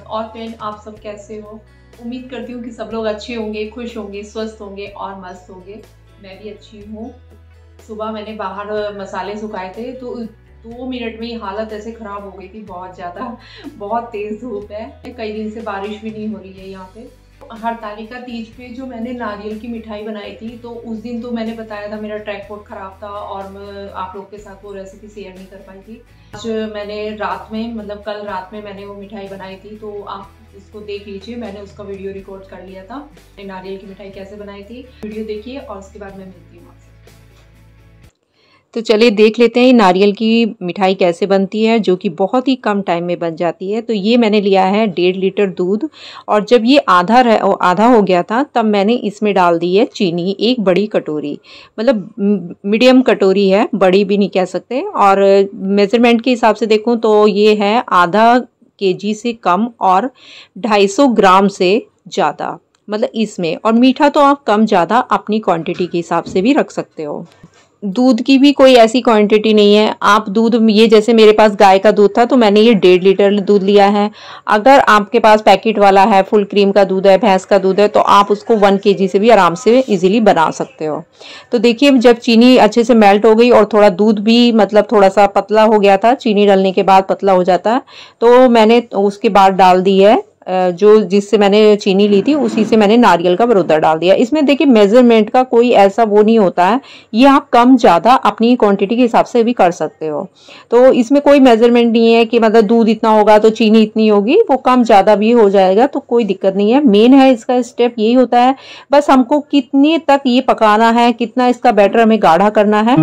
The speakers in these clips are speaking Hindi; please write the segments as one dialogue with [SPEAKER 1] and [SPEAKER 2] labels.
[SPEAKER 1] और फ्रेंड, आप सब कैसे हो? उम्मीद करती हूँ कि सब लोग अच्छे होंगे, खुश होंगे, स्वस्थ होंगे और मस्त होंगे। मैं भी अच्छी हूँ। सुबह मैंने बाहर मसाले सुखाए थे तो 2 मिनट में ही हालत ऐसे खराब हो गई थी, बहुत ज़्यादा। बहुत तेज़ धूप है, कई दिन से बारिश भी नहीं हो रही है यहाँ पे। हरतालिका तीज पे जो मैंने नारियल की मिठाई बनाई थी, तो उस दिन तो मैंने बताया था मेरा ट्राइपॉड ख़राब था और मैं आप लोग के साथ वो रेसिपी शेयर नहीं कर पाई थी। आज मैंने रात में, मतलब कल रात में मैंने वो मिठाई बनाई थी, तो आप इसको देख लीजिए। मैंने उसका वीडियो रिकॉर्ड कर लिया था, नारियल की मिठाई कैसे बनाई थी। वीडियो देखिए और उसके बाद मैं मिलती हूँ आपसे।
[SPEAKER 2] तो चलिए देख लेते हैं नारियल की मिठाई कैसे बनती है, जो कि बहुत ही कम टाइम में बन जाती है। तो ये मैंने लिया है 1.5 लीटर दूध, और जब ये आधा हो गया था तब मैंने इसमें डाल दी है चीनी, 1 बड़ी कटोरी, मतलब मीडियम कटोरी है, बड़ी भी नहीं कह सकते। और मेजरमेंट के हिसाब से देखूं तो ये है आधा केजी से कम और 250 ग्राम से ज़्यादा, मतलब इसमें। और मीठा तो आप कम ज़्यादा अपनी क्वांटिटी के हिसाब से भी रख सकते हो। दूध की भी कोई ऐसी क्वांटिटी नहीं है। आप दूध, ये जैसे मेरे पास गाय का दूध था तो मैंने ये 1.5 लीटर दूध लिया है। अगर आपके पास पैकेट वाला है, फुल क्रीम का दूध है, भैंस का दूध है, तो आप उसको 1 केजी से भी आराम से इजीली बना सकते हो। तो देखिए जब चीनी अच्छे से मेल्ट हो गई और थोड़ा दूध भी मतलब थोड़ा सा पतला हो गया था, चीनी डालने के बाद पतला हो जाता है, तो मैंने उसके बाद डाल दी है जो जिससे मैंने चीनी ली थी उसी से मैंने नारियल का बरौदा डाल दिया। इसमें देखिए मेजरमेंट का कोई ऐसा वो नहीं होता है, ये आप कम ज़्यादा अपनी क्वांटिटी के हिसाब से भी कर सकते हो। तो इसमें कोई मेजरमेंट नहीं है कि मतलब दूध इतना होगा तो चीनी इतनी होगी, वो कम ज़्यादा भी हो जाएगा, तो कोई दिक्कत नहीं है। मेन है इसका स्टेप यही होता है, बस हमको कितने तक ये पकाना है, कितना इसका बैटर हमें गाढ़ा करना है।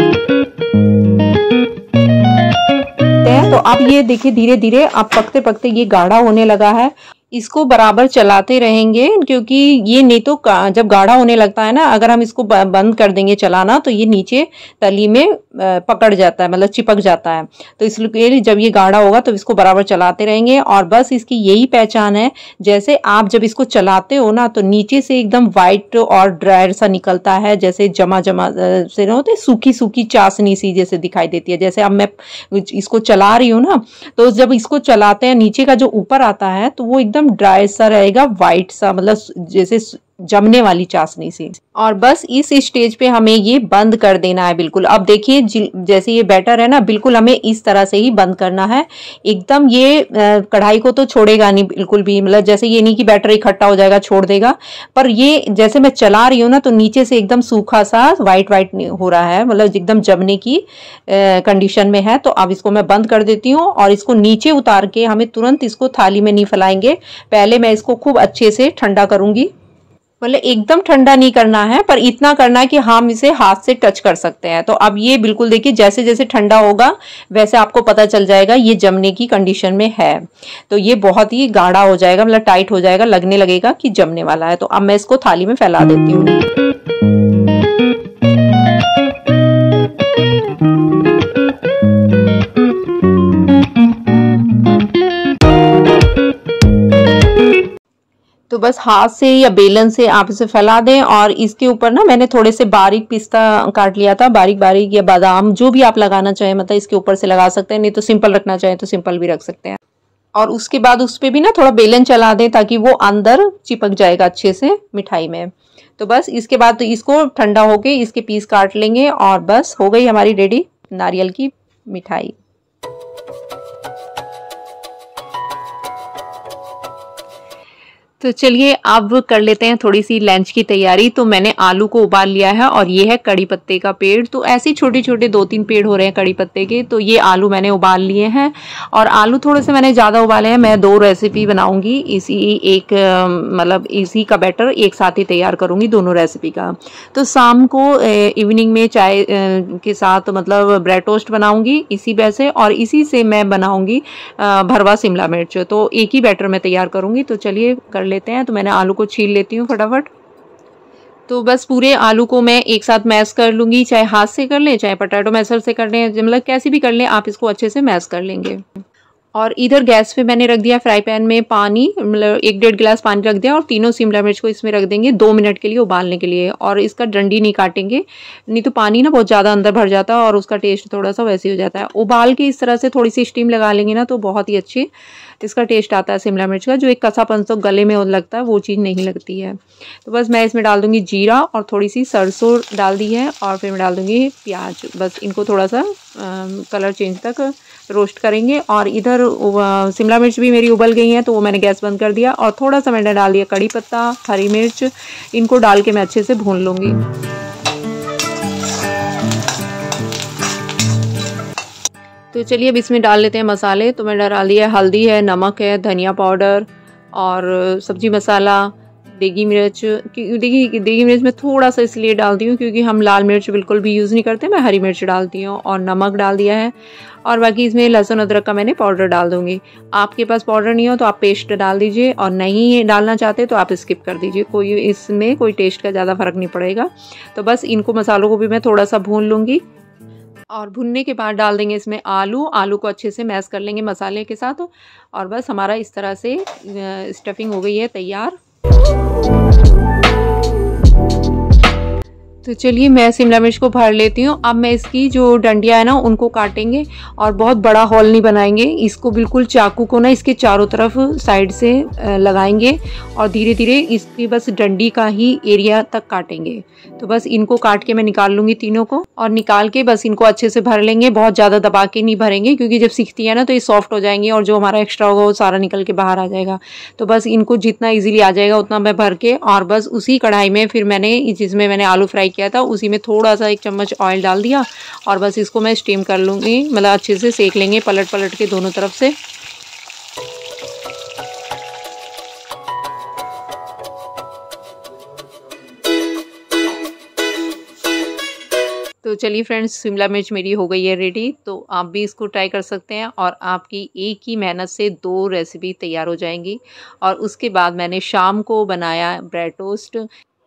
[SPEAKER 2] तो अब ये देखिए धीरे धीरे अब पकते पकते ये गाढ़ा होने लगा है। इसको बराबर चलाते रहेंगे, क्योंकि ये नहीं तो जब गाढ़ा होने लगता है ना, अगर हम इसको बंद कर देंगे चलाना तो ये नीचे तली में पकड़ जाता है, मतलब चिपक जाता है। तो इसलिए जब ये गाढ़ा होगा तो इसको बराबर चलाते रहेंगे। और बस इसकी यही पहचान है, जैसे आप जब इसको चलाते हो ना तो नीचे से एकदम वाइट और ड्राई सा निकलता है, जैसे जमा जमा से ना होते, सूखी सूखी चाशनी सी जैसे दिखाई देती है। जैसे अब मैं इसको चला रही हूँ ना, तो जब इसको चलाते हैं नीचे का जो ऊपर आता है तो वो एकदम ड्राई सा रहेगा, वाइट सा, मतलब जैसे जमने वाली चाशनी सी। और बस इस स्टेज पे हमें ये बंद कर देना है बिल्कुल। अब देखिए जैसे ये बैटर है ना, बिल्कुल हमें इस तरह से ही बंद करना है एकदम। ये कढ़ाई को तो छोड़ेगा नहीं बिल्कुल भी, मतलब जैसे ये नहीं कि बैटर इकट्ठा हो जाएगा छोड़ देगा, पर ये जैसे मैं चला रही हूँ ना तो नीचे से एकदम सूखा सा वाइट वाइट हो रहा है, मतलब एकदम जमने की कंडीशन में है। तो अब इसको मैं बंद कर देती हूँ और इसको नीचे उतार के हमें तुरंत इसको थाली में नहीं फैलाएंगे, पहले मैं इसको खूब अच्छे से ठंडा करूंगी। मतलब एकदम ठंडा नहीं करना है, पर इतना करना है कि हम इसे हाथ से टच कर सकते हैं। तो अब ये बिल्कुल देखिए जैसे जैसे ठंडा होगा वैसे आपको पता चल जाएगा ये जमने की कंडीशन में है। तो ये बहुत ही गाढ़ा हो जाएगा, मतलब टाइट हो जाएगा, लगने लगेगा कि जमने वाला है। तो अब मैं इसको थाली में फैला देती हूँ। तो बस हाथ से या बेलन से आप इसे फैला दें। और इसके ऊपर ना मैंने थोड़े से बारीक पिस्ता काट लिया था, बारीक बारीक, या बादाम, जो भी आप लगाना चाहें, मतलब इसके ऊपर से लगा सकते हैं, नहीं तो सिंपल रखना चाहें तो सिंपल भी रख सकते हैं। और उसके बाद उस पर भी ना थोड़ा बेलन चला दें ताकि वो अंदर चिपक जाएगा अच्छे से मिठाई में। तो बस इसके बाद तो इसको ठंडा होके इसके पीस काट लेंगे और बस हो गई हमारी रेडी नारियल की मिठाई। तो चलिए अब कर लेते हैं थोड़ी सी लंच की तैयारी। तो मैंने आलू को उबाल लिया है और ये है कड़ी पत्ते का पेड़। तो ऐसे छोटे छोटे 2-3 पेड़ हो रहे हैं कड़ी पत्ते के। तो ये आलू मैंने उबाल लिए हैं, और आलू थोड़े से मैंने ज़्यादा उबाले हैं। मैं 2 रेसिपी बनाऊंगी, मतलब इसी का बैटर एक साथ ही तैयार करूंगी दोनों रेसिपी का। तो शाम को इवनिंग में चाय के साथ मतलब ब्रेड टोस्ट बनाऊंगी इसी वैसे, और इसी से मैं बनाऊंगी भरवा शिमला मिर्च। तो एक ही बैटर में तैयार करूंगी। तो चलिए कर लेते हैं। तो मैंने आलू को छील लेती हूँ फटाफट। तो बस पूरे आलू को मैं एक साथ मैश कर लूँगी, चाहे हाथ से कर लें, चाहे पोटैटो मैशर से कर लें, मतलब कैसी भी कर लें आप, इसको अच्छे से मैश कर लेंगे। और इधर गैस पे मैंने रख दिया फ्राई पैन में पानी, मतलब 1-1.5 गिलास पानी रख दिया और तीनों शिमला मिर्च को इसमें रख देंगे 2 मिनट के लिए उबालने के लिए। और इसका डंडी नहीं काटेंगे, नहीं तो पानी ना बहुत ज़्यादा अंदर भर जाता है और उसका टेस्ट थोड़ा सा वैसे हो जाता है। उबाल के इस तरह से थोड़ी सी स्टीम लगा लेंगे ना तो बहुत ही अच्छी इसका टेस्ट आता है शिमला मिर्च का। जो एक कसापन तो गले में लगता है वो चीज़ नहीं लगती है। तो बस मैं इसमें डाल दूँगी जीरा और थोड़ी सी सरसों डाल दी है और फिर मैं डाल दूँगी प्याज। बस इनको थोड़ा सा कलर चेंज तक रोस्ट करेंगे। और इधर शिमला मिर्च भी मेरी उबल गई हैं तो वो मैंने गैस बंद कर दिया और थोड़ा सा मैंने डाल दिया कड़ी पत्ता, हरी मिर्च, इनको डाल के मैं अच्छे से भून लूँगी। तो चलिए अब इसमें डाल लेते हैं मसाले। तो मैंने डाल दिया हल्दी है, नमक है, धनिया पाउडर और सब्जी मसाला, देगी मिर्च। देगी मिर्च मैं थोड़ा सा इसलिए डालती हूँ क्योंकि हम लाल मिर्च बिल्कुल भी यूज़ नहीं करते, मैं हरी मिर्च डालती हूँ। और नमक डाल दिया है और बाकी इसमें लहसुन अदरक का मैंने पाउडर डाल दूँगी। आपके पास पाउडर नहीं हो तो आप पेस्ट डाल दीजिए और नहीं डालना चाहते तो आप स्किप कर दीजिए, कोई इसमें कोई टेस्ट का ज़्यादा फ़र्क नहीं पड़ेगा। तो बस इनको मसालों को भी मैं थोड़ा सा भून लूँगी और भुनने के बाद डाल देंगे इसमें आलू को अच्छे से मैश कर लेंगे मसाले के साथ। और बस हमारा इस तरह से स्टफिंग हो गई है तैयार। तो चलिए मैं शिमला मिर्च को भर लेती हूँ। अब मैं इसकी जो डंडियाँ है ना उनको काटेंगे और बहुत बड़ा हॉल नहीं बनाएंगे, इसको बिल्कुल चाकू को ना इसके चारों तरफ साइड से लगाएंगे और धीरे धीरे इसकी बस डंडी का ही एरिया तक काटेंगे। तो बस इनको काट के मैं निकाल लूँगी तीनों को और निकाल के बस इनको अच्छे से भर लेंगे। बहुत ज़्यादा दबा के नहीं भरेंगे क्योंकि जब सीखती है ना तो ये सॉफ्ट हो जाएंगी और जो हमारा एक्स्ट्रा होगा वो सारा निकल के बाहर आ जाएगा। तो बस इनको जितना ईजिली आ जाएगा उतना मैं भर के और बस उसी कढ़ाई में फिर मैंने जिसमें मैंने आलू फ्राई किया था उसी में थोड़ा सा 1 चम्मच ऑयल डाल दिया और बस इसको मैं स्टीम कर लूँगी, मतलब अच्छे से सेक लेंगे पलट पलट के दोनों तरफ से। तो चलिए फ्रेंड्स शिमला मिर्च मेरी हो गई है रेडी। तो आप भी इसको ट्राई कर सकते हैं और आपकी एक ही मेहनत से 2 रेसिपी तैयार हो जाएंगी। और उसके बाद मैंने शाम को बनाया ब्रेड टोस्ट।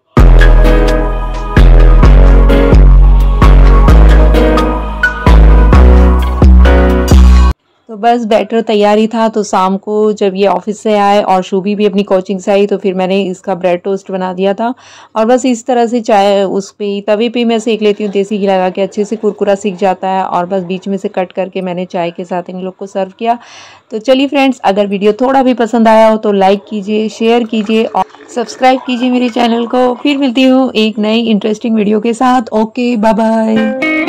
[SPEAKER 2] तो बस बैटर तैयार ही था। तो शाम को जब ये ऑफिस से आए और शुभी भी अपनी कोचिंग से आई तो फिर मैंने इसका ब्रेड टोस्ट बना दिया था। और बस इस तरह से चाय उस पे तवे पे मैं सेक लेती हूँ, देसी घी लगा के अच्छे से कुरकुरा सीख जाता है। और बस बीच में से कट करके मैंने चाय के साथ इन लोग को सर्व किया। तो चलिए फ्रेंड्स, अगर वीडियो थोड़ा भी पसंद आया हो तो लाइक कीजिए, शेयर कीजिए और सब्सक्राइब कीजिए मेरे चैनल को। फिर मिलती हूँ एक नई इंटरेस्टिंग वीडियो के साथ। Okay, bye bye.